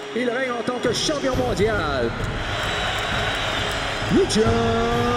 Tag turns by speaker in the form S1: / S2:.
S1: Il règne en tant que champion mondial. Lucian